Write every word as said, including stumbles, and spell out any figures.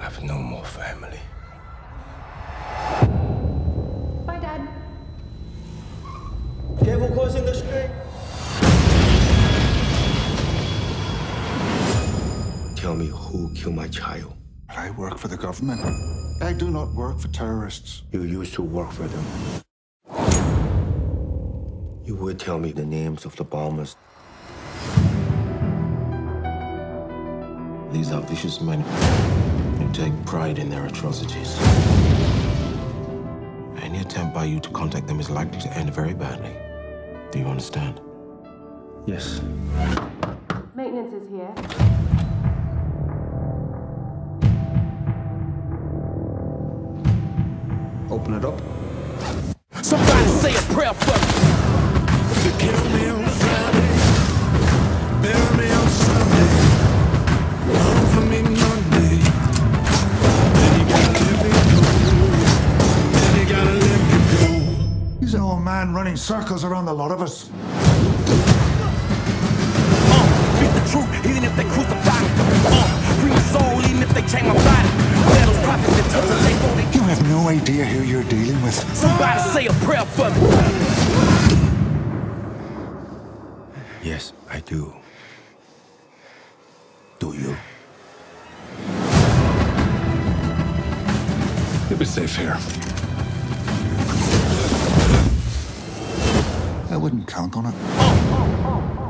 have no more family. Bye, Dad. Careful crossing the street. Tell me who killed my child. I work for the government. I do not work for terrorists. You used to work for them. You would tell me the names of the bombers. These are vicious men who take pride in their atrocities. Any attempt by you to contact them is likely to end very badly. Do you understand? Yes. Maintenance is here. Open it up. Somebody say a prayer for me. You kill me on Friday, bury me on Sunday, run for me Monday. Then you gotta let me go. Then you gotta let me go. He's an old man running circles around the lot of us. Uh, speak the truth, even if they crucify me. Uh, free my soul, even if they chain my body. Let those prophets that touch the lake on it. You have no idea who you're dealing with. Somebody say a prayer for me. Yes, I do. Do you? You'll be safe here. I wouldn't count on it. Uh, uh, uh.